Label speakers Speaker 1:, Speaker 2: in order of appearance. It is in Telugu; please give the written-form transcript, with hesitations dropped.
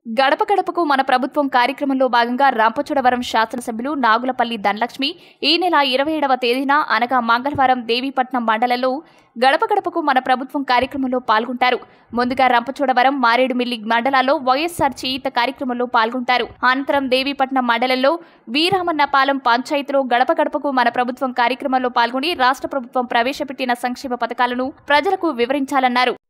Speaker 1: గడపగడపకు మన ప్రభుత్వం కార్యక్రమంలో భాగంగా రంపచోడవరం శాసనసభ్యులు నాగులపల్లి ధనలక్ష్మి ఈ నెల 27వ తేదీన అనగా మంగళవారం దేవీపట్నం మండలంలో గడపగడపకు మన ప్రభుత్వం కార్యక్రమంలో పాల్గొంటారు. ముందుగా రంపచోడవరం మారేడుమిల్లి మండలాల్లో వైఎస్ఆర్ చేయూత కార్యక్రమంలో పాల్గొంటారు. అనంతరం దేవీపట్నం మండలంలో వీరామన్నపాలెం పంచాయతీలో గడపగడపకు మన ప్రభుత్వం కార్యక్రమంలో పాల్గొని రాష్ట్ర ప్రభుత్వం ప్రవేశపెట్టిన సంక్షేమ పథకాలను ప్రజలకు వివరించాలన్నారు.